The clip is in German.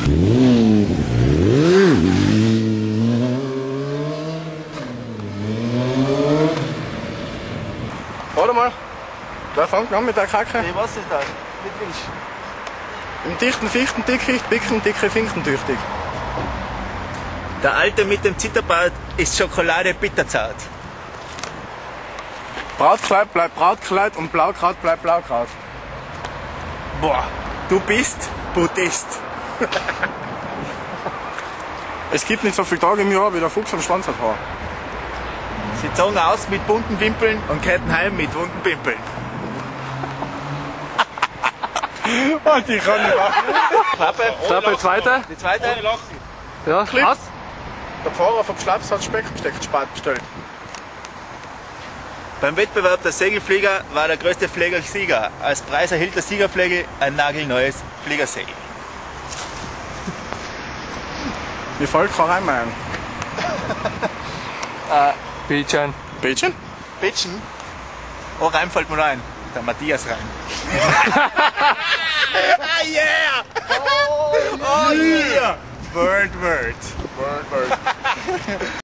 Warte mal, wer fängt an mit der Kacke? Nee, was ist das? Mit Wisch. Im dichten Fichtendickicht, dicken, dicke Fichtentüchtig. Der Alte mit dem Zitterbart ist Schokolade bitterzart. Brautkleid bleibt Brautkleid und Blaukraut bleibt Blaukraut. Boah, du bist Buddhist. Es gibt nicht so viele Tage im Jahr, wie der Fuchs am Schwanz hat Haar. Sie zogen aus mit bunten Wimpeln und kehrten heim mit wunden Pimpeln. Und ich kann nicht lachen. Klappe, zweite. die zweite. Ja, Clip. was? Der Fahrer vom Schnaps hat Speckbesteck bestellt. Beim Wettbewerb der Segelflieger war der größte Flieger Sieger. Als Preis erhielt der Siegerflegel ein nagelneues Fliegersegel. Mir fällt kein Reim ein. Bildchen. Bildchen? Bitchen? Oh, Reim fällt mir noch ein. Der Matthias Reim. Ah, yeah! Oh, yeah! Word.